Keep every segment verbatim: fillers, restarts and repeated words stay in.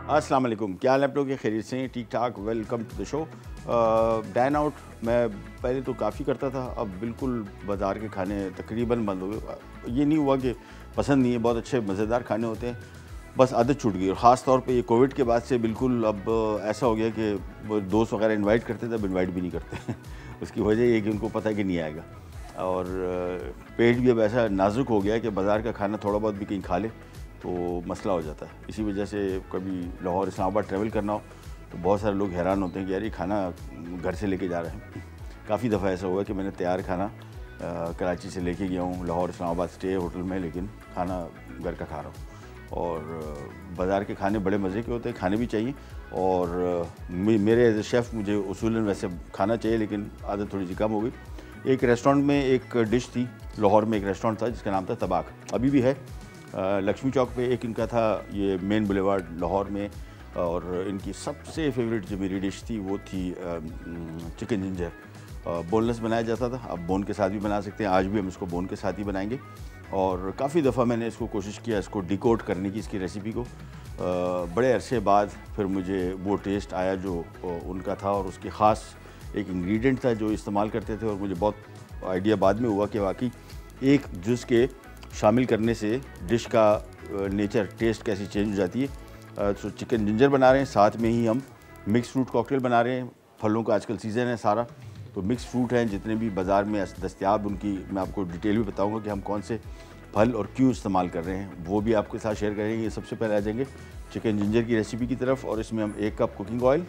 अस्सलाम वालेकुम, क्या हाल है आप लोग के? खैरियत से? ठीक ठाक। Welcome to the show. Dine out मैं पहले तो काफ़ी करता था, अब बिल्कुल बाज़ार के खाने तकरीबन बंद हो गए। ये नहीं हुआ कि पसंद नहीं है, बहुत अच्छे मज़ेदार खाने होते हैं, बस आदत छूट गई। और ख़ास तौर पे ये कोविड के बाद से बिल्कुल अब ऐसा हो गया कि वो दोस्त वगैरह इनवाइट करते थे, अब इनवाइट भी नहीं करते उसकी वजह ये कि उनको पता है कि नहीं आएगा, और पेट भी अब ऐसा नाजुक हो गया कि बाज़ार का खाना थोड़ा बहुत भी कहीं खा ले तो मसला हो जाता है। इसी वजह से कभी लाहौर इस्लामाबाद ट्रैवल करना हो तो बहुत सारे लोग हैरान होते हैं कि यार ये खाना घर से लेके जा रहे हैं। काफ़ी दफ़ा ऐसा हुआ कि मैंने तैयार खाना आ, कराची से लेके गया हूँ लाहौर इस्लामाबाद स्टे होटल में, लेकिन खाना घर का खा रहा हूँ। और बाज़ार के खाने बड़े मज़े के होते हैं, खाने भी चाहिए। और मेरे एज ए शेफ़ मुझे उसूलन वैसे खाना चाहिए, लेकिन आदत थोड़ी सी कम हो गई। एक रेस्टोरेंट में एक डिश थी, लाहौर में एक रेस्टोरेंट था जिसका नाम था तबाक, अभी भी है लक्ष्मी चौक पे एक इनका था, ये मेन बुलेवार्ड लाहौर में। और इनकी सबसे फेवरेट जो मेरी डिश थी वो थी चिकन जिंजर। बोनलेस बनाया जाता था, अब बोन के साथ भी बना सकते हैं, आज भी हम इसको बोन के साथ ही बनाएंगे। और काफ़ी दफ़ा मैंने इसको कोशिश किया इसको डिकोड करने की, इसकी रेसिपी को। बड़े अरसे बाद फिर मुझे वो टेस्ट आया जो उनका था, और उसके ख़ास एक इंग्रेडिएंट था जो इस्तेमाल करते थे, और मुझे बहुत आइडिया बाद में हुआ कि वाकई एक जुज़ के शामिल करने से डिश का नेचर, टेस्ट कैसी चेंज हो जाती है। तो चिकन जिंजर बना रहे हैं, साथ में ही हम मिक्स फ्रूट कॉकटेल बना रहे हैं। फलों का आजकल सीज़न है सारा, तो मिक्स फ्रूट हैं जितने भी बाज़ार में दस्तयाब, उनकी मैं आपको डिटेल भी बताऊंगा कि हम कौन से फल और क्यों इस्तेमाल कर रहे हैं, वो भी आपके साथ शेयर करेंगे। सबसे पहले आ जाएंगे चिकन जिंजर की रेसिपी की तरफ, और इसमें हम एक कप कुकिंग ऑयल,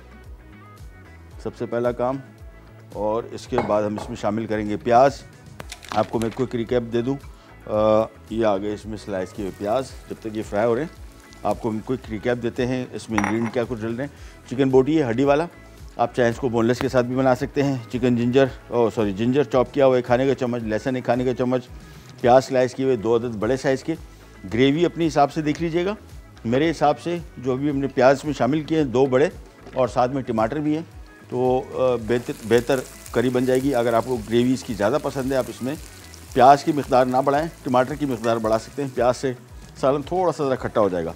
सबसे पहला काम। और इसके बाद हम इसमें शामिल करेंगे प्याज। आपको मैं क्विक रिकैप दे दूँ, आ, ये आ गए इसमें स्लाइस किए हुए प्याज। जब तक ये फ्राई हो रहे हैं आपको हम क्विक रिकैप देते हैं इसमें इंग्रेडिएंट क्या कुछ डल रहे हैं। चिकन बोटी है हड्डी वाला, आप चाहे इसको बोनलेस के साथ भी बना सकते हैं। Chicken ginger, oh sorry ginger chop किया हुआ एक खाने का चम्मच, लहसुन एक खाने का चम्मच, प्याज स्लाइस किए हुए दो अदद बड़े साइज़ के। ग्रेवी अपने हिसाब से देख लीजिएगा, मेरे हिसाब से जो अभी हमने प्याज में शामिल किए हैं दो बड़े, और साथ में टमाटर भी हैं, तो बेहतर बेहतर करी बन जाएगी। अगर आपको ग्रेवी इसकी ज़्यादा पसंद है आप इसमें प्याज की मिक़दार ना बढ़ाएं, टमाटर की मिक़दार बढ़ा सकते हैं। प्याज से सालन थोड़ा सा ज़रा खट्टा हो जाएगा।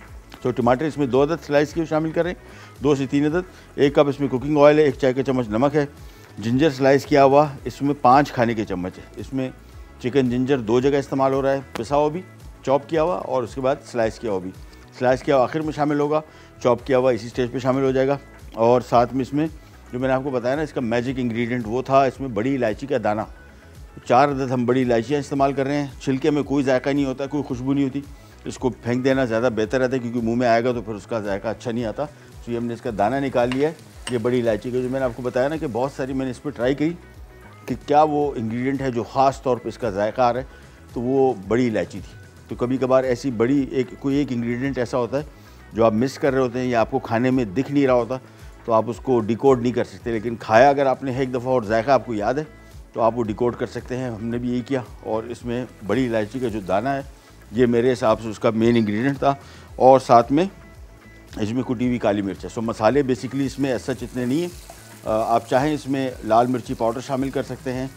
तो टमाटर इसमें दो अदद स्लाइस की शामिल करें, दो से तीन अदद। एक कप इसमें कुकिंग ऑयल है, एक चाय का चम्मच नमक है। जिंजर स्लाइस किया हुआ इसमें पाँच खाने के चम्मच है। इसमें चिकन जिंजर दो जगह इस्तेमाल हो रहा है, पिसा हुआ भी, चॉप किया हुआ, और उसके बाद स्लाइस किया हुआ भी। स्लाइस किया हुआ आखिर में शामिल होगा, चॉप किया हुआ इसी स्टेज पर शामिल हो जाएगा। और साथ में इसमें जो मैंने आपको बताया ना, इसका मैजिक इंग्रेडिएंट वो था, इसमें बड़ी इलायची का दाना। चार अदद हम बड़ी इलायचियाँ इस्तेमाल कर रहे हैं। छिलके में कोई जायका नहीं होता, कोई खुशबू नहीं होती, इसको फेंक देना ज़्यादा बेहतर रहता है, क्योंकि मुंह में आएगा तो फिर उसका जायका अच्छा नहीं आता। तो ये हमने इसका दाना निकाल लिया है, ये बड़ी इलायची का। जो मैंने आपको बताया ना कि बहुत सारी मैंने इस पर ट्राई करी कि क्या वो इंग्रेडिएंट है जो ख़ास तौर पर इसका जायका आ रहा है, तो वो बड़ी इलायची थी। तो कभी कभार ऐसी बड़ी एक कोई एक इंग्रेडिएंट ऐसा होता है जो आप मिस कर रहे होते हैं या आपको खाने में दिख नहीं रहा होता, तो आप उसको डिकोड नहीं कर सकते। लेकिन खाया अगर आपने एक दफ़ा और जायका आपको याद है तो आप वो डिकोड कर सकते हैं। हमने भी यही किया। और इसमें बड़ी इलायची का जो दाना है ये मेरे हिसाब से उसका मेन इंग्रेडिएंट था, और साथ में इसमें कुटी हुई काली मिर्च है। सो मसाले बेसिकली इसमें ऐसा इतने नहीं है। आप चाहें इसमें लाल मिर्ची पाउडर शामिल कर सकते हैं,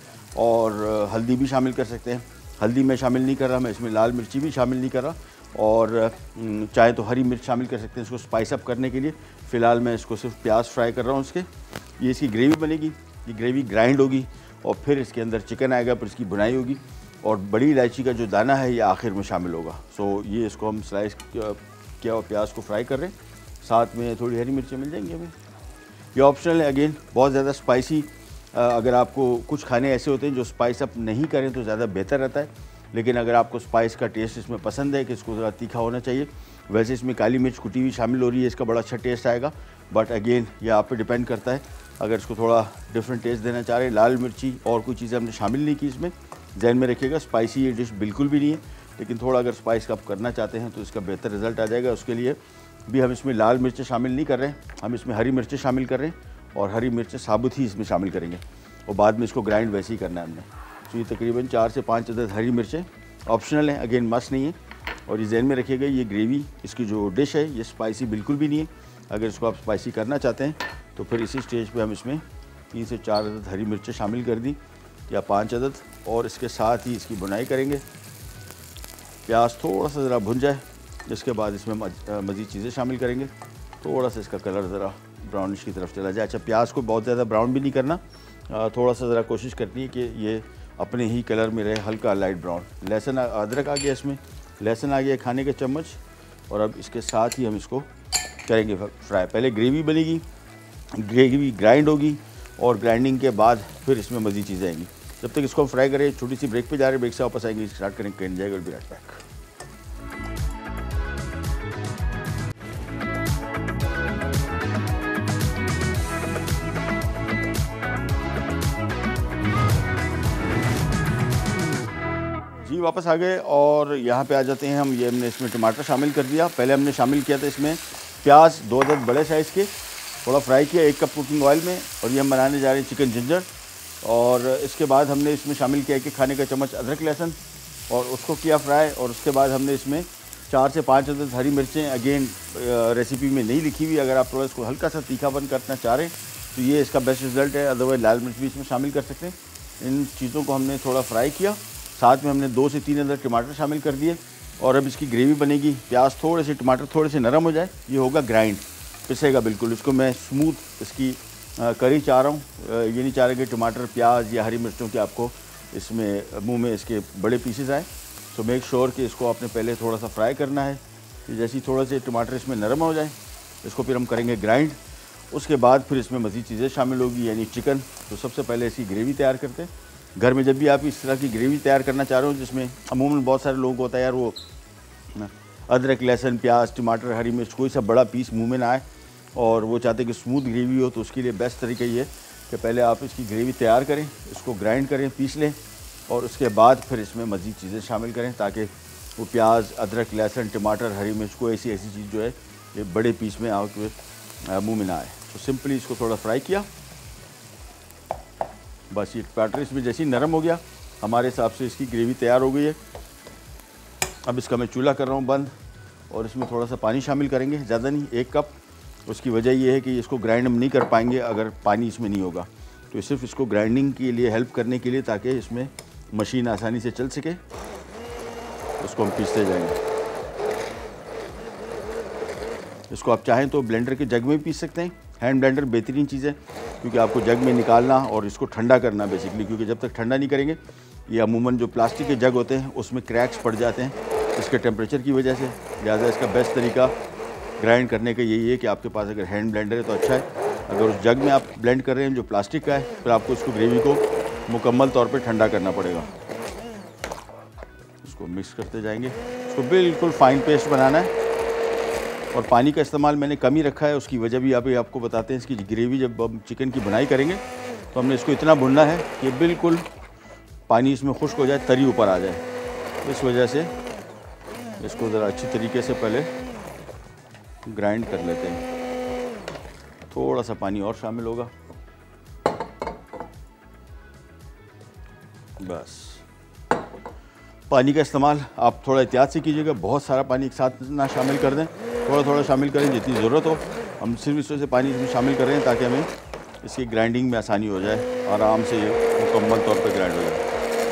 और हल्दी भी शामिल कर सकते हैं। हल्दी मैं शामिल नहीं कर रहा, मैं इसमें लाल मिर्ची भी शामिल नहीं कर रहा। और चाहे तो हरी मिर्च शामिल कर सकते हैं इसको स्पाइस अप करने के लिए। फ़िलहाल मैं इसको सिर्फ प्याज फ्राई कर रहा हूँ। इसके ये इसकी ग्रेवी बनेगी, ये ग्रेवी ग्राइंड होगी, और फिर इसके अंदर चिकन आएगा, फिर इसकी बुनाई होगी, और बड़ी इलायची का जो दाना है ये आखिर में शामिल होगा। सो ये इसको हम स्लाइस किया और प्याज को फ्राई कर रहे हैं, साथ में थोड़ी हरी मिर्चें मिल जाएंगी हमें। ये ऑप्शनल है, अगेन बहुत ज़्यादा स्पाइसी। अगर आपको कुछ खाने ऐसे होते हैं जो स्पाइस अप नहीं करें तो ज़्यादा बेहतर रहता है, लेकिन अगर आपको स्पाइस का टेस्ट इसमें पसंद है कि इसको ज़रा तीखा होना चाहिए, वैसे इसमें काली मिर्च कुटी हुई शामिल हो रही है, इसका बड़ा अच्छा टेस्ट आएगा। बट अगेन ये आप पे डिपेंड करता है, अगर इसको थोड़ा डिफरेंट टेस्ट देना चाह रहे हैं। लाल मिर्ची और कोई चीज़ें हमने शामिल नहीं की इसमें, जहन में रखिएगा। स्पाइसी ये डिश बिल्कुल भी नहीं है, लेकिन थोड़ा अगर स्पाइस का आप करना चाहते हैं तो इसका बेहतर रिजल्ट आ जाएगा। उसके लिए भी हम इसमें लाल मिर्चें शामिल नहीं कर रहे हैं, हम इसमें हरी मिर्चें शामिल कर रहे हैं, और हरी मिर्चें साबुत ही इसमें शामिल करेंगे, और बाद में इसको ग्राइंड वैसे ही करना है हमने। तो ये तकरीबन चार से पाँच अदद हरी मिर्चें ऑप्शनल हैं, अगेन मस्ट नहीं है। और ये जहन में रखिएगा, ये ग्रेवी इसकी जो डिश है ये स्पाइसी बिल्कुल भी नहीं है। अगर इसको आप स्पाइसी करना चाहते हैं तो फिर इसी स्टेज पे हम इसमें तीन से चार अदद हरी मिर्चें शामिल कर दी, या पाँच अदद, और इसके साथ ही इसकी बुनाई करेंगे। प्याज थोड़ा सा ज़रा भुन जाए, इसके बाद इसमें मज़ीद चीज़ें शामिल करेंगे। थोड़ा सा इसका कलर ज़रा ब्राउनिश की तरफ चला जाए। अच्छा, प्याज को बहुत ज़्यादा ब्राउन भी नहीं करना, थोड़ा सा ज़रा कोशिश करनी है कि ये अपने ही कलर में रहे, हल्का लाइट ब्राउन। लहसुन अदरक आ गया, इसमें लहसुन आ गया खाने का चम्मच, और अब इसके साथ ही हम इसको करेंगे फ्राई। पहले ग्रेवी बनेगी, ग्रेवी ग्राइंड होगी, और ग्राइंडिंग के बाद फिर इसमें मज़ीद चीज़ें आएंगी। जब तक इसको हम फ्राई करें, छोटी सी ब्रेक पे जा रहे हैं, ब्रेक से वापस आएंगे, स्टार्ट करेंगे, करें जाएगा बी राइट बैक। जी वापस आ गए, और यहाँ पे आ जाते हैं हम। ये हमने इसमें टमाटर शामिल कर दिया। पहले हमने शामिल किया था इसमें प्याज, दो अदद बड़े साइज़ के, थोड़ा फ्राई किया एक कप कुकिंग ऑयल में, और ये हम बनाने जा रहे हैं चिकन जिंजर। और इसके बाद हमने इसमें शामिल किया कि खाने का चम्मच अदरक लहसुन, और उसको किया फ्राई। और उसके बाद हमने इसमें चार से पाँच अदद हरी मिर्चें, अगेन रेसिपी में नहीं लिखी हुई, अगर आप थोड़ा इसको हल्का सा तीखापन करना चाह रहे हैं तो ये इसका बेस्ट रिजल्ट है, अदरवाइज लाल मिर्च भी इसमें शामिल कर सकते हैं। इन चीज़ों को हमने थोड़ा फ्राई किया, साथ में हमने दो से तीन अदद टमाटर शामिल कर दिए, और अब इसकी ग्रेवी बनेगी। प्याज थोड़े से, टमाटर थोड़े से नरम हो जाए, ये होगा ग्राइंड, पिसेगा बिल्कुल। इसको मैं स्मूथ इसकी आ, करी चाह रहा हूँ। ये नहीं चाह रहा कि टमाटर, प्याज या हरी मिर्चों के आपको इसमें मुंह में इसके बड़े पीसेस आए। तो मेक श्योर कि इसको आपने पहले थोड़ा सा फ्राई करना है। जैसे ही थोड़ा से टमाटर इसमें नरम हो जाए, इसको फिर हम करेंगे ग्राइंड। उसके बाद फिर इसमें मज़ीद चीज़ें शामिल होगी, यानी चिकन। तो सबसे पहले इसकी ग्रेवी तैयार करते हैं। घर में जब भी आप इस तरह की ग्रेवी तैयार करना चाह रहे हो, जिसमें अमूमन बहुत सारे लोगों को होता है यार वो अदरक लहसुन प्याज टमाटर हरी मिर्च कोई सा बड़ा पीस मुंह में ना आए, और वो चाहते हैं कि स्मूथ ग्रेवी हो, तो उसके लिए बेस्ट तरीका ये है कि पहले आप इसकी ग्रेवी तैयार करें, इसको ग्राइंड करें, पीस लें, और उसके बाद फिर इसमें मज़ीद चीज़ें शामिल करें, ताकि वो प्याज अदरक लहसुन टमाटर हरी मिर्च को ऐसी ऐसी चीज़ जो है ये बड़े पीस में आपके मुँह में ना आए। तो सिंपली इसको थोड़ा फ्राई किया, बस ये टमाटर इसमें जैसे ही नरम हो गया, हमारे हिसाब से इसकी ग्रेवी तैयार हो गई है। अब इसका मैं चूल्हा कर रहा हूँ बंद, और इसमें थोड़ा सा पानी शामिल करेंगे, ज़्यादा नहीं, एक कप। उसकी वजह ये है कि इसको ग्राइंड हम नहीं कर पाएंगे अगर पानी इसमें नहीं होगा, तो सिर्फ इसको ग्राइंडिंग के लिए हेल्प करने के लिए, ताकि इसमें मशीन आसानी से चल सके, उसको हम पीसते जाएंगे। इसको आप चाहें तो ब्लेंडर के जग में भी पीस सकते हैं। हैंड ब्लेंडर बेहतरीन चीज़ है, क्योंकि आपको जग में निकालना और इसको ठंडा करना बेसिकली, क्योंकि जब तक ठंडा नहीं करेंगे, ये अमूमन जो प्लास्टिक के जग होते हैं उसमें क्रैक्स पड़ जाते हैं इसके टेम्परेचर की वजह से। लिहाजा इसका बेस्ट तरीका ग्राइंड करने का यही है कि आपके पास अगर हैंड ब्लेंडर है तो अच्छा है। अगर उस जग में आप ब्लेंड कर रहे हैं जो प्लास्टिक का है, फिर आपको इसको ग्रेवी को मुकम्मल तौर पे ठंडा करना पड़ेगा। इसको मिक्स करते जाएंगे, इसको बिल्कुल फाइन पेस्ट बनाना है, और पानी का इस्तेमाल मैंने कम ही रखा है। उसकी वजह भी अभी आपको बताते हैं। इसकी ग्रेवी जब हम चिकन की बुनाई करेंगे तो हमने इसको इतना भुनना है कि बिल्कुल पानी इसमें खुश्क हो जाए, तरी ऊपर आ जाए। इस वजह से इसको ज़रा अच्छी तरीके से पहले ग्राइंड कर लेते हैं। थोड़ा सा पानी और शामिल होगा, बस। पानी का इस्तेमाल आप थोड़ा एहतियात से कीजिएगा, बहुत सारा पानी एक साथ ना शामिल कर दें, थोड़ा थोड़ा शामिल करें जितनी ज़रूरत हो। हम सिर्फ इस वजह से पानी इसमें शामिल कर रहे हैं ताकि हमें इसकी ग्राइंडिंग में आसानी हो जाए, आराम से ये मुकम्मल तौर पर ग्राइंड हो जाए।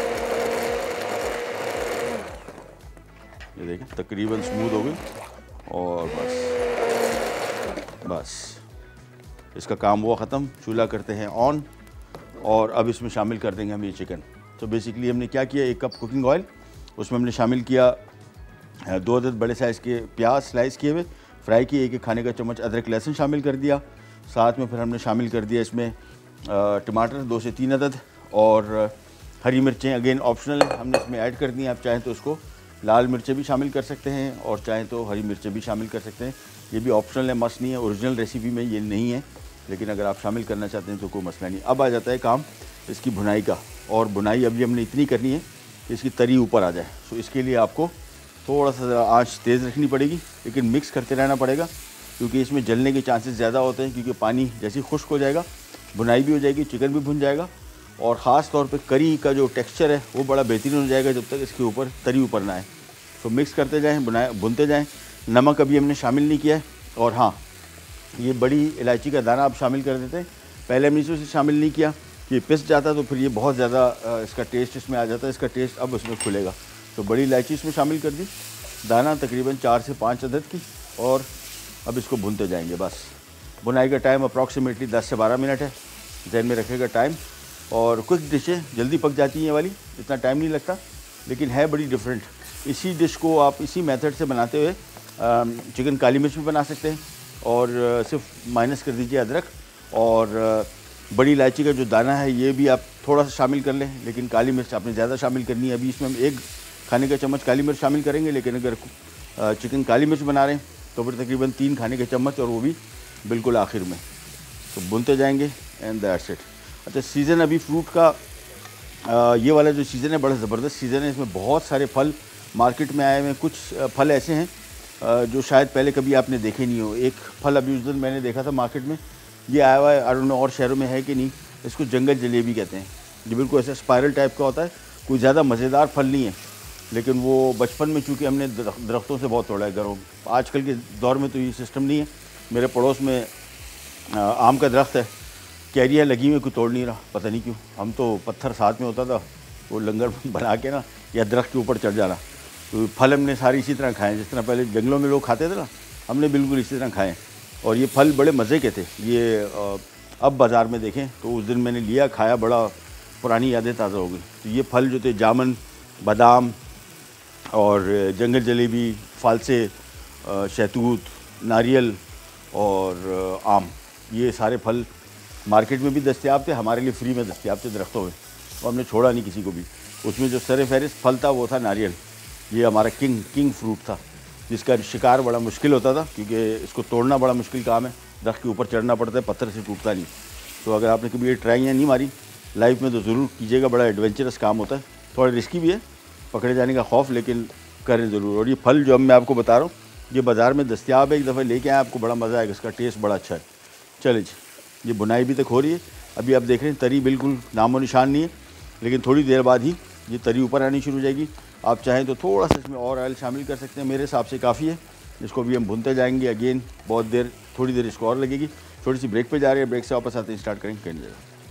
ये देखें तकरीबन स्मूथ हो गई, और बस बस इसका काम हुआ ख़त्म। चूल्हा करते हैं ऑन, और अब इसमें शामिल कर देंगे हम ये चिकन। तो बेसिकली हमने क्या किया, एक कप कुकिंग ऑयल, उसमें हमने शामिल किया दो अदद बड़े साइज़ के प्याज स्लाइस किए हुए फ्राई किए, एक एक खाने का चम्मच अदरक लहसुन शामिल कर दिया। साथ में फिर हमने शामिल कर दिया इसमें टमाटर दो से तीन अदद, और हरी मिर्चें अगेन ऑप्शनल हमने इसमें ऐड कर दी हैं। आप चाहें तो उसको लाल मिर्चें भी शामिल कर सकते हैं, और चाहें तो हरी मिर्चें भी शामिल कर सकते हैं। ये भी ऑप्शनल है, मस्ट नहीं है, ओरिजिनल रेसिपी में ये नहीं है, लेकिन अगर आप शामिल करना चाहते हैं तो कोई मसला नहीं। अब आ जाता है काम इसकी भुनाई का, और भुनाई अभी हमने इतनी करनी है कि इसकी तरी ऊपर आ जाए। तो इसके लिए आपको थोड़ा सा आँच तेज़ रखनी पड़ेगी, लेकिन मिक्स करते रहना पड़ेगा, क्योंकि इसमें जलने के चांसेस ज़्यादा होते हैं। क्योंकि पानी जैसे ही खुश्क हो जाएगा, भुनाई भी हो जाएगी, चिकन भी भुन जाएगा, और ख़ास तौर पे करी का जो टेक्सचर है वो बड़ा बेहतरीन हो जाएगा जब तक इसके ऊपर तरी ऊपर ना आए। तो मिक्स करते जाएँ, बुनाए भुनते जाएँ। नमक अभी हमने शामिल नहीं किया है, और हाँ ये बड़ी इलायची का दाना आप शामिल कर देते हैं। पहले हमने इसे शामिल नहीं किया, ये पिस जाता तो फिर ये बहुत ज़्यादा इसका टेस्ट इसमें आ जाता है, इसका टेस्ट अब उसमें खुलेगा। तो बड़ी इलायची इसमें शामिल कर दी, दाना तकरीबन चार से पाँच अदद की, और अब इसको भूनते जाएंगे बस। भुनाई का टाइम अप्रॉक्सीमेटली दस से बारह मिनट है, जहन में रखेगा टाइम। और क्विक डिश है, जल्दी पक जाती है ये वाली, इतना टाइम नहीं लगता, लेकिन है बड़ी डिफरेंट। इसी डिश को आप इसी मेथड से बनाते हुए चिकन काली मिर्च भी बना सकते हैं, और सिर्फ माइनस कर दीजिए अदरक, और बड़ी इलायची का जो दाना है ये भी आप थोड़ा सा शामिल कर लें, लेकिन काली मिर्च आपने ज़्यादा शामिल करनी है। अभी इसमें हम एक खाने का चम्मच काली मिर्च शामिल करेंगे, लेकिन अगर चिकन काली मिर्च बना रहे हैं तो फिर तकरीबन तीन खाने के चम्मच, और वो भी बिल्कुल आखिर में। तो भूनते जाएंगे एंड दैट्स इट। अच्छा, सीज़न अभी फ्रूट का आ, ये वाला जो सीज़न है बड़ा ज़बरदस्त सीज़न है। इसमें बहुत सारे फल मार्केट में आए हुए हैं। कुछ फल ऐसे हैं आ, जो शायद पहले कभी आपने देखे नहीं हो। एक फल अभी उस दिन मैंने देखा था मार्केट में, ये आया हुआ है, आई डोंट नो और शहरों में है कि नहीं, इसको जंगल जलेबी कहते हैं। ये बिल्कुल ऐसा स्पायरल टाइप का होता है, कोई ज़्यादा मज़ेदार फल नहीं है, लेकिन वो बचपन में चूँकि हमने दरख्तों से बहुत तोड़ा है घरों। आजकल के दौर में तो ये सिस्टम नहीं है। मेरे पड़ोस में आम का दरख्त है, कैरियाँ लगी हुई, कोई तोड़ नहीं रहा, पता नहीं क्यों। हम तो पत्थर साथ में होता था, वो लंगर बना के ना या दरख्त के ऊपर चढ़ जाना। तो फल हमने सारे इसी तरह खाए, जिस तरह पहले जंगलों में लोग खाते थे ना, हमने बिल्कुल इसी तरह खाए। और ये फल बड़े मज़े के थे। ये अब बाज़ार में देखें तो उस दिन मैंने लिया, खाया, बड़ा पुरानी यादें ताज़ा हो गई। तो ये फल जो थे जामुन, बादाम और जंगल जलेबी, फालसे, शहतूत, नारियल और आम, ये सारे फल मार्केट में भी दस्तयाब थे, हमारे लिए फ्री में दस्तयाब थे दरख्तों में, और हमने छोड़ा नहीं किसी को भी। उसमें जो सर फहरिस्त फल था वो था नारियल। ये हमारा किंग किंग फ्रूट था, जिसका शिकार बड़ा मुश्किल होता था, क्योंकि इसको तोड़ना बड़ा मुश्किल काम है, दरख्त के ऊपर चढ़ना पड़ता है, पत्थर से टूटता नहीं। तो अगर आपने कभी ये ट्राई नहीं मारी लाइफ में तो ज़रूर कीजिएगा, बड़ा एडवेंचरस काम होता है, थोड़ा रिस्की भी है, पकड़े जाने का खौफ, लेकिन करें ज़रूर। और ये फल जो अब मैं आपको बता रहा हूँ ये बाज़ार में दस्तयाब है, एक दफ़ा लेके आए, आपको बड़ा मज़ा आएगा, इसका टेस्ट बड़ा अच्छा है। चले जी, ये बुनाई भी तक हो रही है। अभी आप देख रहे हैं तरी बिल्कुल नामो निशान नहीं है, लेकिन थोड़ी देर बाद ही ये तरी ऊपर आनी शुरू हो जाएगी। आप चाहें तो थोड़ा सा इसमें और ऑयल शामिल कर सकते हैं, मेरे हिसाब से काफ़ी है। इसको भी हम भूनते जाएंगे, अगेन बहुत देर, थोड़ी देर इसको और लगेगी। थोड़ी सी ब्रेक पे जा रही है, ब्रेक से वापस आते हैं स्टार्ट करेंगे करेंगे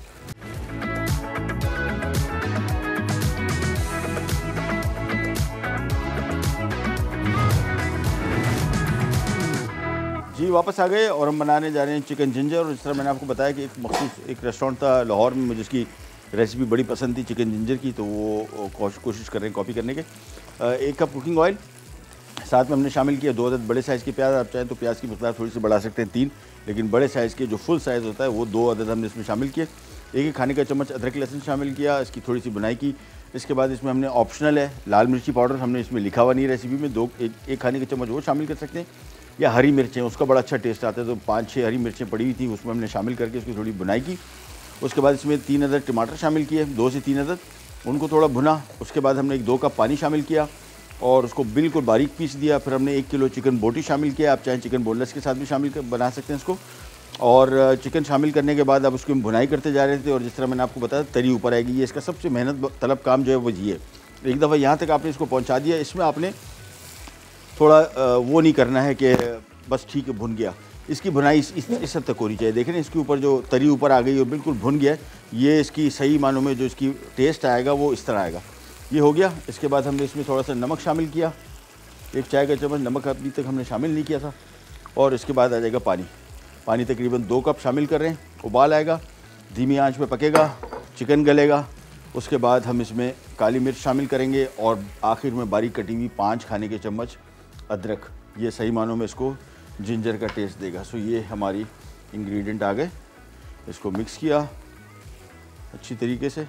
जी, वापस आ गए और हम बनाने जा रहे हैं चिकन जिंजर। और इस तरह मैंने आपको बताया कि एक मखसूस एक रेस्टोरेंट था लाहौर में, मुझे उसकी रेसिपी बड़ी पसंद थी चिकन जिंजर की, तो वो कोशिश कर रहे हैं कॉपी करने के। एक कप कुकिंग ऑयल, साथ में हमने शामिल किया दो अदद बड़े साइज़ के प्याज। आप चाहें तो प्याज की मकदार थोड़ी सी बढ़ा सकते हैं, तीन, लेकिन बड़े साइज़ के जो फुल साइज़ होता है वो दो अदद हमने इसमें शामिल किए। एक एक खाने का चम्मच अदरक लहसुन शामिल किया, इसकी थोड़ी सी बुनाई की। इसके बाद इसमें हमने ऑप्शनल है लाल मिर्ची पाउडर, हमने इसमें लिखा हुआ नहीं रेसिपी में, दो एक, एक खाने के चम्मच वो शामिल कर सकते हैं, या हरी मिर्चें, उसका बड़ा अच्छा टेस्ट आता है। तो पाँच छः हरी मिर्चें पड़ी हुई थी, उसमें हमने शामिल करके उसकी थोड़ी बुनाई की। उसके बाद इसमें तीन अदद टमाटर शामिल किए, दो से तीन अदद, उनको थोड़ा भुना। उसके बाद हमने एक दो कप पानी शामिल किया और उसको बिल्कुल बारीक पीस दिया। फिर हमने एक किलो चिकन बोटी शामिल किया, आप चाहें चिकन बोनलेस के साथ भी शामिल कर बना सकते हैं इसको। और चिकन शामिल करने के बाद अब उसकी हम भुनाई करते जा रहे थे, और जिस तरह मैंने आपको बताया तरी ऊपर आएगी। ये इसका सबसे मेहनत तलब काम जो है वो ये है। एक दफ़ा यहाँ तक आपने इसको पहुँचा दिया, इसमें आपने थोड़ा वो नहीं करना है कि बस ठीक है भुन गया, इसकी भुनाई इस इस, इस हद तक होनी चाहिए। देखें इसके ऊपर जो तरी ऊपर आ गई और बिल्कुल भुन गया, ये इसकी सही मानों में जो इसकी टेस्ट आएगा वो इस तरह आएगा। ये हो गया। इसके बाद हमने इसमें थोड़ा सा नमक शामिल किया, एक चाय का चम्मच नमक अभी तक हमने शामिल नहीं किया था। और इसके बाद आ जाएगा पानी, पानी तकरीबन दो कप शामिल कर रहे हैं। उबाल आएगा, धीमी आंच पे पकेगा, चिकन गलेगा। उसके बाद हम इसमें काली मिर्च शामिल करेंगे और आखिर में बारीक कटी हुई पाँच खाने के चम्मच अदरक। ये सही मानों में इसको जिंजर का टेस्ट देगा। सो ये हमारी इंग्रेडिएंट आ गए, इसको मिक्स किया अच्छी तरीके से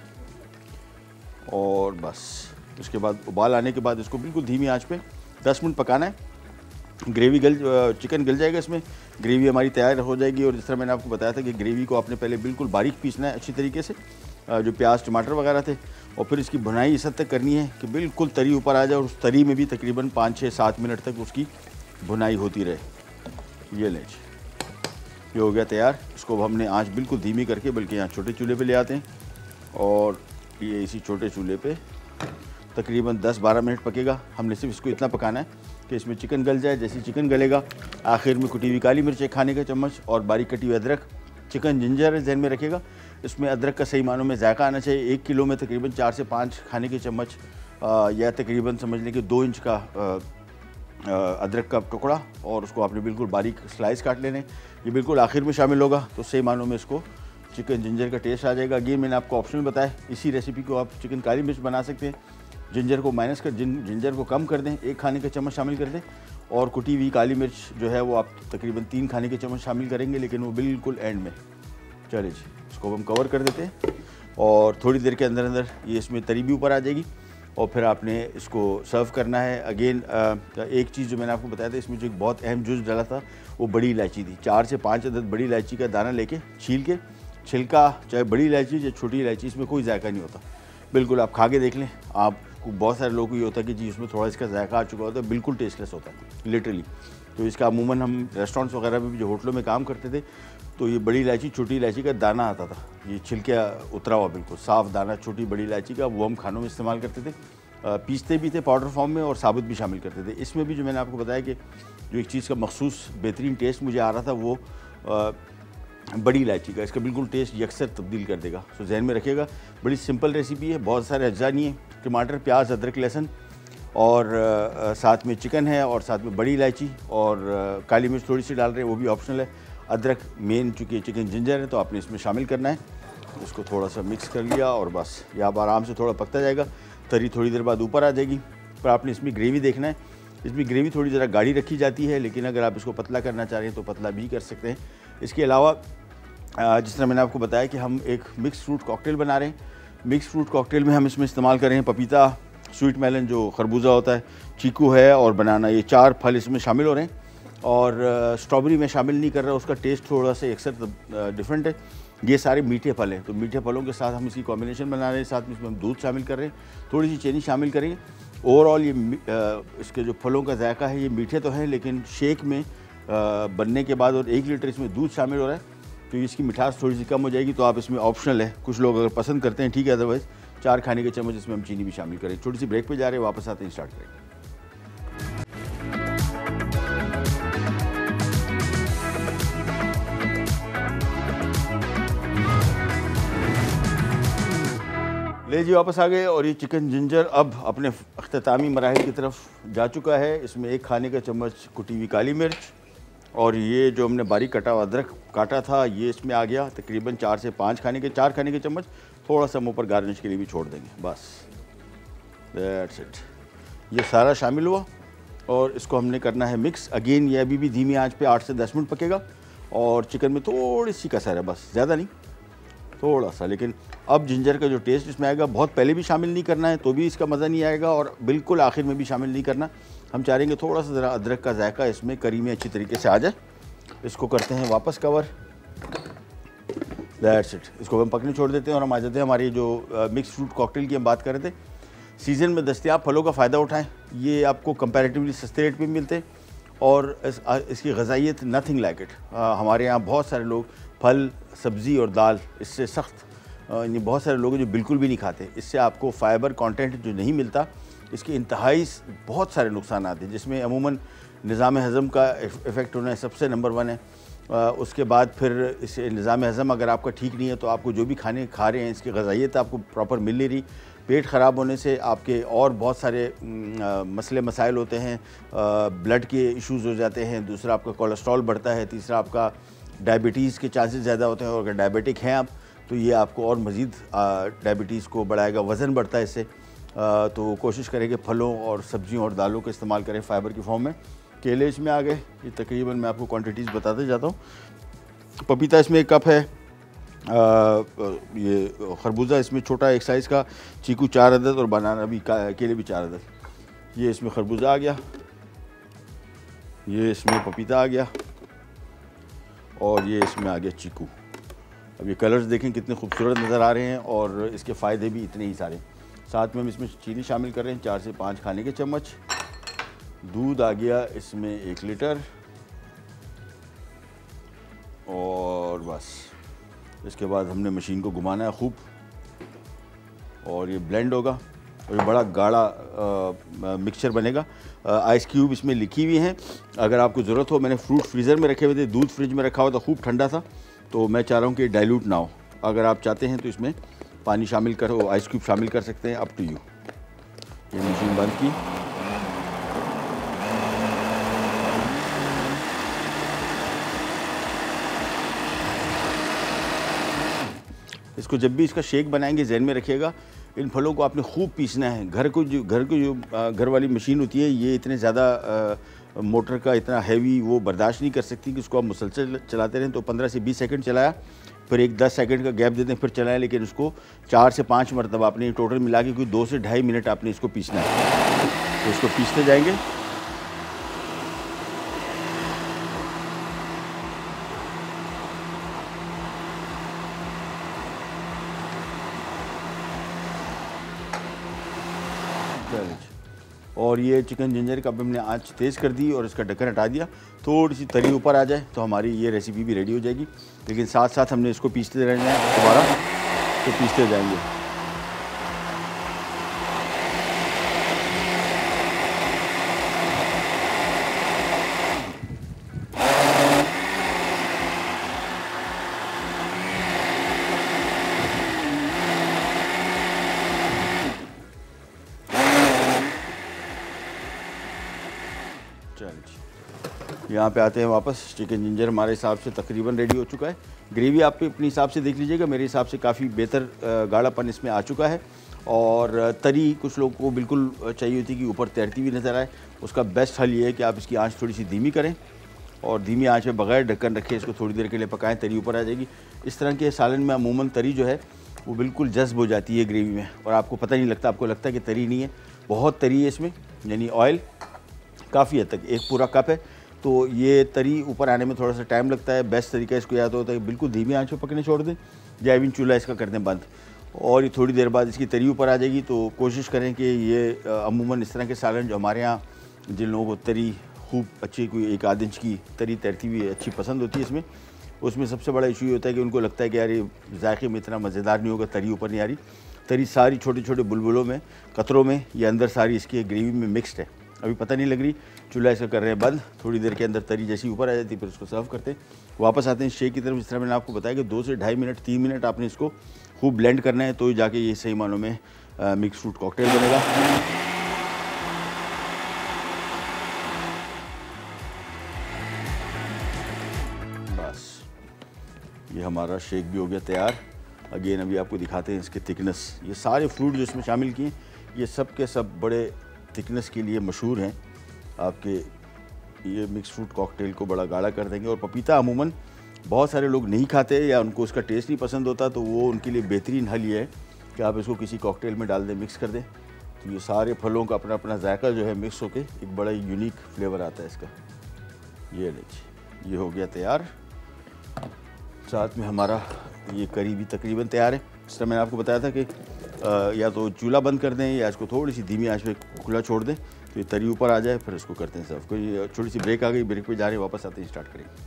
और बस। उसके बाद उबाल आने के बाद इसको बिल्कुल धीमी आंच पे दस मिनट पकाना है। ग्रेवी गल चिकन गल जाएगा, इसमें ग्रेवी हमारी तैयार हो जाएगी। और जिस तरह मैंने आपको बताया था कि ग्रेवी को आपने पहले बिल्कुल बारीक पीसना है अच्छी तरीके से, जो प्याज टमाटर वगैरह थे, और फिर इसकी भुनाई इस हद तक करनी है कि बिल्कुल तरी ऊपर आ जाए और उस तरी में भी तकरीबन पाँच छः सात मिनट तक उसकी भुनाई होती रहे। ये लें, ये हो गया तैयार। इसको हमने आंच बिल्कुल धीमी करके, बल्कि यहाँ छोटे चूल्हे पे ले आते हैं और ये इसी छोटे चूल्हे पे तकरीबन दस बारह मिनट पकेगा। हमने सिर्फ इसको इतना पकाना है कि इसमें चिकन गल जाए। जैसे चिकन गलेगा, आखिर में कुटी हुई काली मिर्च एक खाने का चम्मच और बारीक कटी हुई अदरक। चिकन जिंजर जहन में रखेगा, इसमें अदरक का सही मानों में जायका आना चाहिए। एक किलो में तकरीबन चार से पाँच खाने के चम्मच या तकरीबन समझ लें कि दो इंच का अदरक का टुकड़ा और उसको आपने बिल्कुल बारीक स्लाइस काट लेने। ये बिल्कुल आखिर में शामिल होगा तो सही मानों में इसको चिकन जिंजर का टेस्ट आ जाएगा। अगेन मैंने आपको ऑप्शनल बताया, इसी रेसिपी को आप चिकन काली मिर्च बना सकते हैं। जिंजर को माइनस कर जिन जिंजर को कम कर दें, एक खाने का चम्मच शामिल कर दें, और कुटी हुई काली मिर्च जो है वो आप तकरीबन तीन खाने के चम्मच शामिल करेंगे, लेकिन वो बिल्कुल एंड में। चलिए जी, इसको हम कवर कर देते हैं और थोड़ी देर के अंदर अंदर ये इसमें तरी भी ऊपर आ जाएगी और फिर आपने इसको सर्व करना है। अगेन एक चीज़ जो मैंने आपको बताया था, इसमें जो एक बहुत अहम जुज़ डाला था वो बड़ी इलायची थी। चार से पाँच अदद बड़ी इलायची का दाना लेके छील के, छिलका चाहे बड़ी इलायची चाहे छोटी इलायची, इसमें कोई जायका नहीं होता। बिल्कुल आप खा के देख लें, आपको बहुत सारे लोगों को ये होता है कि जी इसमें थोड़ा इसका जायका आ चुका होता है, बिल्कुल टेस्टलेस होता है लिटरली। तो इसका अमूमन हम रेस्टोरेंट्स वगैरह में भी जो होटलों में काम करते थे तो ये बड़ी इलायची छोटी इलायची का दाना आता था, ये छिलके उतरा हुआ बिल्कुल साफ़ दाना छोटी बड़ी इलायची का, वो हम खानों में इस्तेमाल करते थे। पीसते भी थे पाउडर फॉर्म में और साबुत भी शामिल करते थे। इसमें भी जो मैंने आपको बताया कि जो एक चीज़ का मखसूस बेहतरीन टेस्ट मुझे आ रहा था वो बड़ी इलायची का, इसका बिल्कुल टेस्ट यकसर तब्दील कर देगा। सो जहन में रखिएगा, बड़ी सिंपल रेसिपी है, बहुत सारे अज्जा नहीं है। टमाटर, प्याज, अदरक, लहसुन और आ, साथ में चिकन है और साथ में बड़ी इलायची और आ, काली मिर्च थोड़ी सी डाल रहे हैं, वो भी ऑप्शनल है। अदरक मेन चूँकि चिकन जिंजर है तो आपने इसमें शामिल करना है। इसको थोड़ा सा मिक्स कर लिया और बस ये आप आराम से थोड़ा पकता जाएगा, तरी थोड़ी देर बाद ऊपर आ जाएगी। पर आपने इसमें ग्रेवी देखना है, इसमें ग्रेवी थोड़ी ज़रा गाढ़ी रखी जाती है, लेकिन अगर आप इसको पतला करना चाह रहे हैं तो पतला भी कर सकते हैं। इसके अलावा जिस तरह मैंने आपको बताया कि हम एक मिक्स फ्रूट कॉकटेल बना रहे हैं। मिक्स फ्रूट कॉकटेल में हम इसमें इस्तेमाल कर रहे हैं पपीता, स्वीट मेलन जो खरबूजा होता है, चीकू है और बनाना, ये चार फल इसमें शामिल हो रहे हैं। और स्ट्रॉबेरी में शामिल नहीं कर रहा, उसका टेस्ट थोड़ा सा अक्सर डिफरेंट है। ये सारे मीठे फल हैं, तो मीठे फलों के साथ हम इसकी कॉम्बिनेशन बना रहे हैं। साथ में इसमें हम दूध शामिल कर रहे हैं, थोड़ी सी चीनी शामिल करेंगे। ओवरऑल ये इसके जो फलों का जायका है ये मीठे तो हैं, लेकिन शेक में बनने के बाद और एक लीटर इसमें दूध शामिल हो रहा है तो इसकी मिठास थोड़ी सी कम हो जाएगी। तो आप इसमें ऑप्शनल है, कुछ लोग अगर पसंद करते हैं ठीक है, अदरवाइज़ चार खाने के चम्मच इसमें हम चीनी भी शामिल करें। छोटी सी ब्रेक पे जा रहे हैं, वापस आते हैं स्टार्ट करेंगे। ले जी वापस आ गए और ये चिकन जिंजर अब अपने अख्तामी मराहिल की तरफ जा चुका है। इसमें एक खाने का चम्मच कुटी हुई काली मिर्च और ये जो हमने बारीक कटा हुआ अदरक काटा था ये इसमें आ गया। तकरीबन चार से पाँच खाने के चार खाने के चम्मच, थोड़ा सा हम ऊपर गार्निश के लिए भी छोड़ देंगे, बस दैट्स इट। ये सारा शामिल हुआ और इसको हमने करना है मिक्स। अगेन ये अभी भी धीमी आंच पे आठ से दस मिनट पकेगा और चिकन में थोड़ी सी कसर है, बस ज़्यादा नहीं, थोड़ा सा। लेकिन अब जिंजर का जो टेस्ट इसमें आएगा, बहुत पहले भी शामिल नहीं करना है तो भी इसका मज़ा नहीं आएगा और बिल्कुल आखिर में भी शामिल नहीं करना। हम चाहेंगे थोड़ा सा ज़रा अदरक का जायका इसमें करी में अच्छी तरीके से आ जाए। इसको करते हैं वापस कवर, दैट्स इट। इसको हम पकने छोड़ देते हैं और हम आ जाते हैं हमारी जो मिक्स फ्रूट कॉकटेल की हम बात कर रहे थे। सीज़न में दस्तयाब फलों का फ़ायदा उठाएं, ये आपको कंपैरेटिवली सस्ते रेट पे मिलते हैं और इस, इसकी ग़ज़ाइयत नथिंग लाइक इट। हमारे यहाँ बहुत सारे लोग फल, सब्ज़ी और दाल इससे सख्त, यानी बहुत सारे लोग जो बिल्कुल भी नहीं खाते। इससे आपको फ़ाइबर कंटेंट जो नहीं मिलता, इसके इंतहाई बहुत सारे नुकसान आते हैं, जिसमें अमूमन निज़ाम हज़म का इफ़ेक्ट होना सबसे नंबर वन है। आ, उसके बाद फिर इस निज़ाम हज़म अगर आपका ठीक नहीं है तो आपको जो भी खाने खा रहे हैं इसकी ग़ज़ाइयत आपको प्रॉपर मिल नहीं रही। पेट ख़राब होने से आपके और बहुत सारे आ, मसले मसाइल होते हैं, आ, ब्लड के इश्यूज़ हो जाते हैं, दूसरा आपका कोलेस्ट्रॉल बढ़ता है, तीसरा आपका डायबिटीज़ के चांसेस ज़्यादा होते हैं और अगर डायबिटिक हैं आप तो ये आपको और मज़ीद डायबिटीज़ को बढ़ाएगा, वज़न बढ़ता है इससे। आ, तो कोशिश करें कि फलों और सब्जियों और दालों का इस्तेमाल करें फ़ाइबर की फॉर्म में। केले इसमें आ गए, ये तकरीबन मैं आपको क्वांटिटीज़ बताते जाता हूँ। पपीता इसमें एक कप है, आ, ये खरबूजा इसमें छोटा एक साइज़ का, चीकू चार अदद और बनाना भी, केले भी चार अदद। ये इसमें खरबूजा आ गया, ये इसमें पपीता आ गया और ये इसमें आ गया चीकू। अब ये कलर्स देखें कितने खूबसूरत नज़र आ रहे हैं और इसके फ़ायदे भी इतने ही सारे। साथ में हम इसमें चीनी शामिल कर रहे हैं, चार से पाँच खाने के चम्मच। दूध आ गया इसमें एक लीटर और बस इसके बाद हमने मशीन को घुमाना है खूब और ये ब्लेंड होगा और ये बड़ा गाढ़ा मिक्सचर बनेगा। आइस क्यूब इसमें लिखी हुई हैं, अगर आपको ज़रूरत हो। मैंने फ्रूट फ्रीज़र में रखे हुए थे, दूध फ्रिज में रखा हुआ था, खूब ठंडा था, तो मैं चाह रहा हूँ कि डाइल्यूट ना हो। अगर आप चाहते हैं तो इसमें पानी शामिल करो, आइस क्यूब शामिल कर सकते हैं, अप टू यू। ये मशीन बंद की इसको जब भी इसका शेक बनाएंगे जहन में रखिएगा, इन फलों को आपने खूब पीसना है। घर को जो घर को जो घर वाली मशीन होती है ये इतने ज़्यादा मोटर का इतना हैवी वो बर्दाश्त नहीं कर सकती कि उसको आप मुसलसल चलाते रहें। तो पंद्रह से बीस सेकंड चलाया, फिर एक दस सेकंड का गैप देते हैं, फिर चलाएं, लेकिन उसको चार से पाँच मरतबा आपने टोटल मिला के कोई दो से ढाई मिनट आपने इसको पीसना है। तो इसको पीसते जाएंगे। और ये चिकन जिंजर का हमने आंच तेज़ कर दी और इसका ढक्कन हटा दिया। थोड़ी सी तरी ऊपर आ जाए तो हमारी ये रेसिपी भी रेडी हो जाएगी। लेकिन साथ साथ हमने इसको पीसते रहना है, दोबारा तो पीसते जाएंगे। यहाँ पे आते हैं वापस। चिकन जिंजर हमारे हिसाब से तकरीबन रेडी हो चुका है। ग्रेवी आप अपने हिसाब से देख लीजिएगा, मेरे हिसाब से काफ़ी बेहतर गाढ़ापन इसमें आ चुका है। और तरी कुछ लोगों को बिल्कुल चाहिए होती है कि ऊपर तैरती हुई नज़र आए। उसका बेस्ट हल ये है कि आप इसकी आंच थोड़ी सी धीमी करें और धीमी आंच में बगैर ढक्कन रखे इसको थोड़ी देर के लिए पकाएं, तरी ऊपर आ जाएगी। इस तरह के सालन में अमूमन तरी जो है वो बिल्कुल जज्ब हो जाती है ग्रेवी में और आपको पता नहीं लगता, आपको लगता है कि तरी नहीं है, बहुत तरी है इसमें, यानी ऑयल काफ़ी हद तक, एक पूरा कप है। तो ये तरी ऊपर आने में थोड़ा सा टाइम लगता है। बेस्ट तरीका इसको या तो होता है कि बिल्कुल धीमी आंच पर पकने छोड़ दें या इवन चूल्हा इसका कर दें बंद, और ये थोड़ी देर बाद इसकी तरी ऊपर आ जाएगी। तो कोशिश करें कि ये अमूमन इस तरह के सालन जो हमारे यहाँ जिन लोगों को तरी खूब अच्छी, कोई एक आध इंच की तरी तैरती हुई अच्छी पसंद होती है इसमें, उसमें सबसे बड़ा इशू ये होता है कि उनको लगता है कि यार ये जायके में इतना मज़ेदार नहीं होगा, तरी ऊपर नहीं आ रही। तरी सारी छोटे छोटे बुलबुलों में, कतरों में, ये अंदर सारी इसकी ग्रेवी में मिक्सड है, अभी पता नहीं लग रही। चूल्हा इसका कर रहे हैं बंद, थोड़ी देर के अंदर तरी जैसी ऊपर आ जाती है फिर उसको सर्व करते हैं। वापस आते हैं शेक की तरफ। जिस तरह मैंने आपको बताया कि दो से ढाई मिनट तीन मिनट आपने इसको खूब ब्लेंड करना है, तो ही जाके ये सही मानों में मिक्स फ्रूट कॉकटेल बनेगा। बस ये हमारा शेक भी हो गया तैयार। अगेन अभी आपको दिखाते हैं इसके थिकनेस। ये सारे फ्रूट जो इसमें शामिल किए ये सब के सब बड़े थिकनेस के लिए मशहूर हैं। आपके ये मिक्स फ्रूट कॉकटेल को बड़ा गाढ़ा कर देंगे। और पपीता अमूमन बहुत सारे लोग नहीं खाते या उनको उसका टेस्ट नहीं पसंद होता, तो वो उनके लिए बेहतरीन हल ये है कि आप इसको किसी कॉकटेल में डाल दें, मिक्स कर दें, तो ये सारे फलों का अपना अपना जायका जो है मिक्स होके एक बड़ा यूनिक फ्लेवर आता है इसका। ये लीजिए, ये हो गया तैयार। साथ में हमारा ये करी भी तकरीबन तैयार है। इस तरह मैंने आपको बताया था कि आ, या तो चूल्हा बंद कर दें या इसको थोड़ी सी धीमी आंच पे खुला छोड़ दें तो ये तरी ऊपर आ जाए, फिर इसको करते हैं सर्व। कोई छोटी सी ब्रेक आ गई, ब्रेक पे जा रहे हैं, वापस आते हैं, स्टार्ट करेंगे।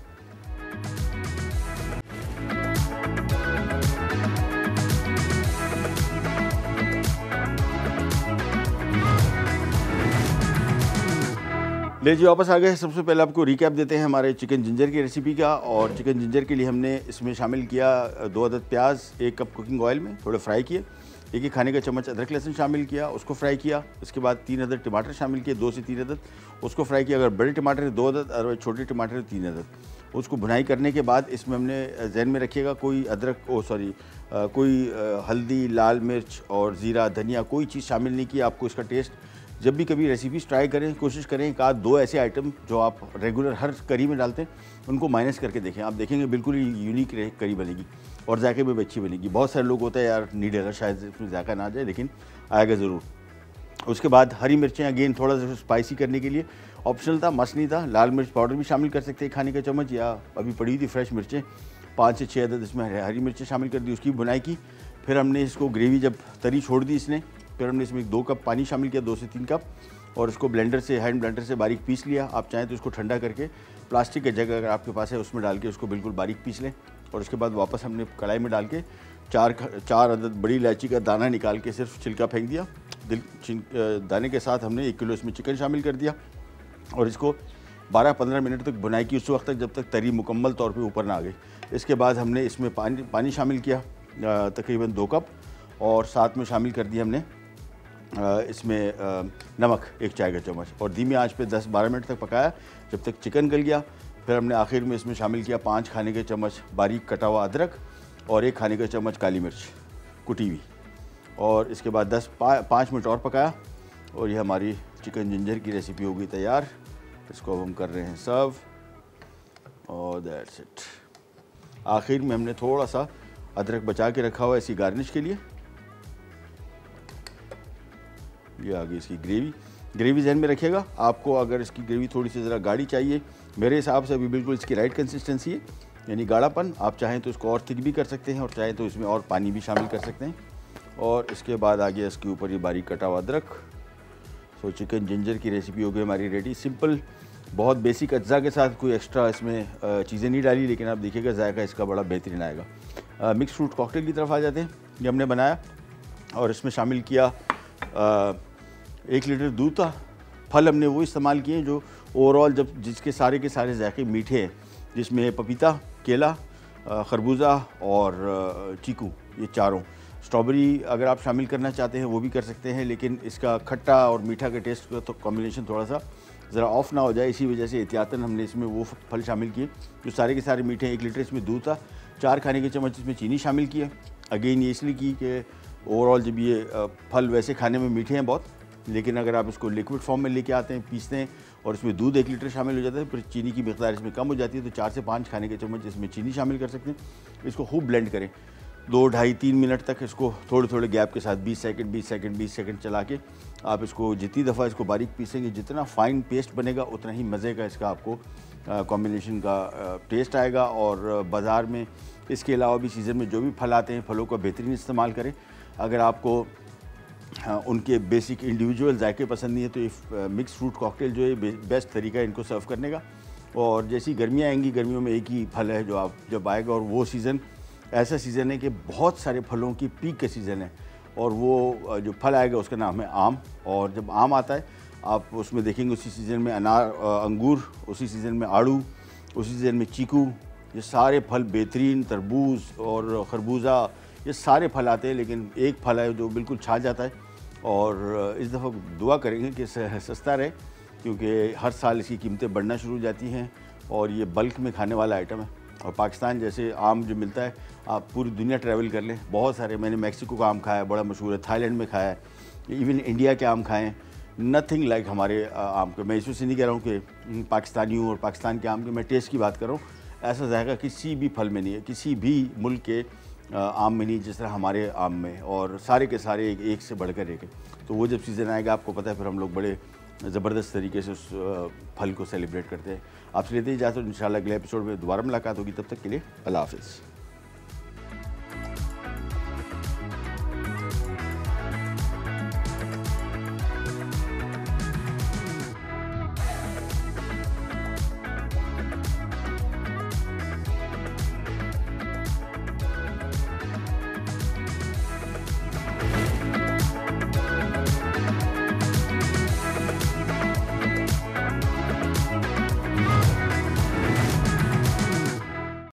ले जी वापस आ गए। सबसे पहले आपको रिकैप देते हैं हमारे चिकन जिंजर की रेसिपी का। और चिकन जिंजर के लिए हमने इसमें शामिल किया दो अदद प्याज, एक कप कुकिंग ऑयल में थोड़े फ्राई किए, एक एक खाने का चम्मच अदरक लहसुन शामिल किया, उसको फ्राई किया। इसके बाद तीन अदद टमाटर शामिल किए, दो से तीन अदद, उसको फ्राई किया। अगर बड़े टमाटर है दो अदद, और छोटे टमाटर तीन अदद। उसको भुनाई करने के बाद इसमें हमने जहन में रखिएगा कोई अदरक ओ सॉरी कोई आ, हल्दी, लाल मिर्च और ज़ीरा, धनिया कोई चीज़ शामिल नहीं की। आपको इसका टेस्ट जब भी कभी रेसिपीज़ ट्राई करें, कोशिश करें एक आध दो ऐसे आइटम जो आप रेगुलर हर करी में डालते हैं उनको माइनस करके देखें। आप देखेंगे बिल्कुल ही यूनिक करी बनेगी और जायके में भी अच्छी बनेगी। बहुत सारे लोग होते हैं यार नहीं डाला शायद इसमें जायका ना जाए, लेकिन आएगा ज़रूर। उसके बाद हरी मिर्चें अगेन थोड़ा सा स्पाइसी करने के लिए ऑप्शनल था, मस्त नहीं था। लाल मिर्च पाउडर भी शामिल कर सकते हैं खाने का चम्मच, या अभी पड़ी थी फ्रेश मिर्चें पाँच से छः अदद इसमें हरी मिर्चें शामिल कर दी, उसकी बुनाई की। फिर हमने इसको ग्रेवी जब तरी छोड़ दी इसने, फिर हमने इसमें दो कप पानी शामिल किया, दो से तीन कप, और इसको ब्लेंडर से हैंड ब्लेंडर से बारीक पीस लिया। आप चाहें तो इसको ठंडा करके प्लास्टिक के जगह अगर आपके पास है उसमें डाल के उसको बिल्कुल बारीक पीस लें। और उसके बाद वापस हमने कढ़ाई में डाल के चार चार अदद बड़ी इलायची का दाना निकाल के सिर्फ छिलका फेंक दिया। दिल दाने के साथ हमने एक किलो इसमें चिकन शामिल कर दिया और इसको बारह पंद्रह मिनट तक बुनाई की, उस वक्त तक जब तक तरी मुकम्मल तौर पे ऊपर ना आ गई। इसके बाद हमने इसमें पानी पानी शामिल किया तकरीबन दो कप, और साथ में शामिल कर दिया हमने इसमें नमक एक चाय का चम्मच, और धीमी आंच पे दस बारह मिनट तक पकाया जब तक चिकन गल गया। फिर हमने आखिर में इसमें शामिल किया पाँच खाने के चम्मच बारीक कटा हुआ अदरक, और एक खाने का चम्मच काली मिर्च कुटी हुई, और इसके बाद दस पा, पाँच मिनट और पकाया और ये हमारी चिकन जिंजर की रेसिपी हो गई तैयार। इसको अब हम कर रहे हैं सर्व और दैट्स इट। आखिर में हमने थोड़ा सा अदरक बचा के रखा हुआ है इसी गार्निश के लिए। ये आ गई इसकी ग्रेवी। ग्रेवी जहन में रखिएगा, आपको अगर इसकी ग्रेवी थोड़ी सी ज़रा गाढ़ी चाहिए, मेरे हिसाब से अभी बिल्कुल इसकी राइट कंसिस्टेंसी है, यानी गाढ़ापन। आप चाहें तो इसको और थिक भी कर सकते हैं और चाहें तो इसमें और पानी भी शामिल कर सकते हैं। और इसके बाद आ गया इसके ऊपर ये बारीक कटा हुआ अदरक। सो चिकन जिंजर की रेसिपी हो गई हमारी रेडी। सिंपल, बहुत बेसिक अज्जा के साथ, कोई एक्स्ट्रा इसमें चीज़ें नहीं डाली, लेकिन आप देखिएगा जायका इसका बड़ा बेहतरीन आएगा। मिक्स फ्रूट कॉकटेल की तरफ आ जाते हैं। ये हमने बनाया और इसमें शामिल किया आ, एक लीटर दूध था। फल हमने वो इस्तेमाल किए जो ओवरऑल जब जिसके सारे के सारे जायके मीठे हैं, जिसमें पपीता, केला, खरबूजा और चीकू, ये चारों। स्ट्रॉबेरी अगर आप शामिल करना चाहते हैं वो भी कर सकते हैं, लेकिन इसका खट्टा और मीठा के टेस्ट का तो कॉम्बिनेशन थोड़ा सा ज़रा ऑफ ना हो जाए, इसी वजह से एहतियातन हमने इसमें वो फल शामिल किए जो सारे के सारे मीठे हैं। एक लीटर इसमें दूध था, चार खाने के चम्मच इसमें चीनी शामिल किए। अगेन ये इसलिए की कि ओवरऑल जब ये फल वैसे खाने में मीठे हैं बहुत, लेकिन अगर आप इसको लिक्विड फॉर्म में लेके आते हैं, पीसते हैं और इसमें दूध एक लीटर शामिल हो जाता है, फिर चीनी की मिकदार इसमें कम हो जाती है, तो चार से पाँच खाने के चम्मच इसमें चीनी शामिल कर सकते हैं। इसको खूब ब्लेंड करें, दो ढाई तीन मिनट तक इसको थोड़े थोड़े गैप के साथ बीस सेकंड बीस सेकंड बीस सेकंड चला के आप इसको जितनी दफ़ा इसको बारीक पीसेंगे, जितना फ़ाइन पेस्ट बनेगा उतना ही मज़े का इसका आपको कॉम्बिनेशन का टेस्ट आएगा। और बाज़ार में इसके अलावा भी सीज़न में जो भी फल आते हैं, फलों का बेहतरीन इस्तेमाल करें। अगर आपको हाँ, उनके बेसिक इंडिविजुअल जायके पसंद नहीं है तो ये मिक्स फ्रूट कॉकटेल जो है बेस्ट तरीका है इनको सर्व करने का। और जैसी गर्मियाँ आएंगी, गर्मियों में एक ही फल है जो आप जब आएगा, और वो सीज़न ऐसा सीज़न है कि बहुत सारे फलों की पीक का सीज़न है, और वो जो फल आएगा उसका नाम है आम। और जब आम आता है आप उसमें देखेंगे उसी सीज़न में अनार, अंगूर, उसी सीज़न में आड़ू, उसी सीज़न में चीकू, ये सारे फल बेहतरीन, तरबूज और खरबूजा, ये सारे फल आते हैं। लेकिन एक फल है जो बिल्कुल छा जाता है, और इस दफ़ा दुआ करेंगे कि सस्ता रहे, क्योंकि हर साल इसकी कीमतें बढ़ना शुरू हो जाती हैं और ये बल्क में खाने वाला आइटम है। और पाकिस्तान जैसे आम जो मिलता है, आप पूरी दुनिया ट्रैवल कर लें, बहुत सारे, मैंने मैक्सिको का आम खाया है, बड़ा मशहूर है, थाईलैंड में खाया है, इवन इंडिया के आम खाए हैं, नथिंग लाइक हमारे आम के। मैं इसमें से नहीं कह रहा हूँ कि पाकिस्तानी हूँ और पाकिस्तान के आम के, मैं टेस्ट की बात कर रहा हूँ। ऐसा जायका किसी भी फल में नहीं है, किसी भी मुल्क के आम में नहीं जिस तरह हमारे आम में, और सारे के सारे एक, एक से बढ़कर एक है। तो वो जब सीज़न आएगा आपको पता है, फिर हम लोग बड़े ज़बरदस्त तरीके से उस फल को सेलिब्रेट करते हैं। आपसे लेते ही जाते हो, इंशाल्लाह अगले एपिसोड में दोबारा मुलाकात होगी। तब तक के लिए अल्लाह हाफ़िज़।